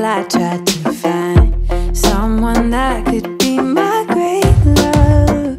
while I tried to find someone that could be my great love.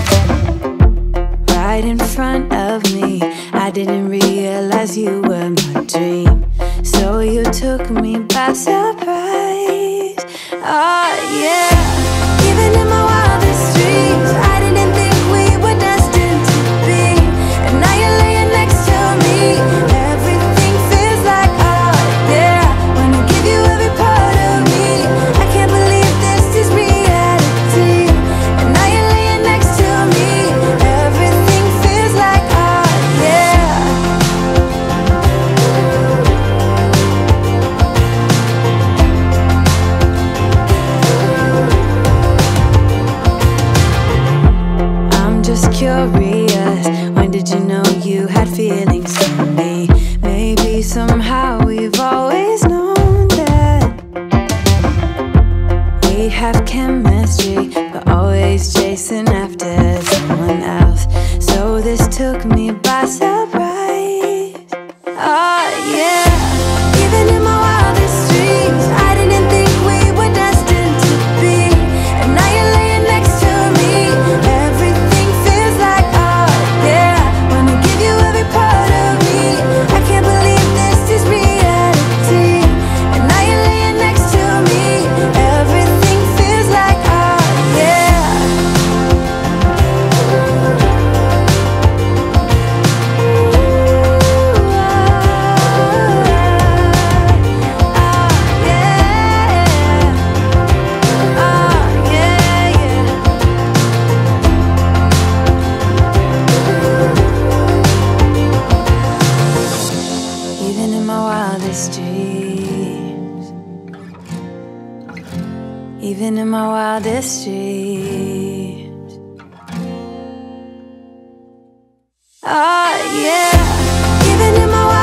Right in front of me, I didn't realize you were my dream, so you took me by surprise. Oh yeah, even in my wildest dreams, I didn't think we were destined to be. And now you're laying next to me, everything feels like oh yeah. Wanna give you every part of me, I can't believe this is reality. And now you're laying next to me, everything feels like oh yeah. I'm just curious, when did you know you had feelings for me? Maybe somehow we've always known that we have chemistry, but always chasing after someone else. So this took me by surprise. Oh yeah, even in my wildest dreams, I didn't think we were destined to be. And now you're laying next to me, everything feels like oh yeah. Wanna give you every part of me, I can't believe this is reality. And now you're laying next to me, everything feels like oh yeah. Even in my wildest dreams, even in my wildest dreams. Oh yeah, even in my wildest